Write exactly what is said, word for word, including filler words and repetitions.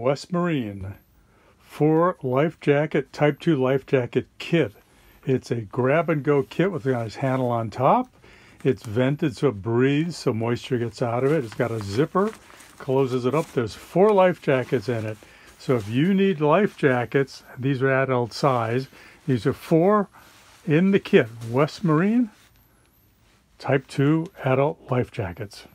West Marine. Four life jacket, type two life jacket kit. It's a grab and go kit with a nice handle on top. It's vented so it breathes, so moisture gets out of it. It's got a zipper, closes it up. There's four life jackets in it. So if you need life jackets, these are adult size. These are four in the kit. West Marine, type two adult life jackets.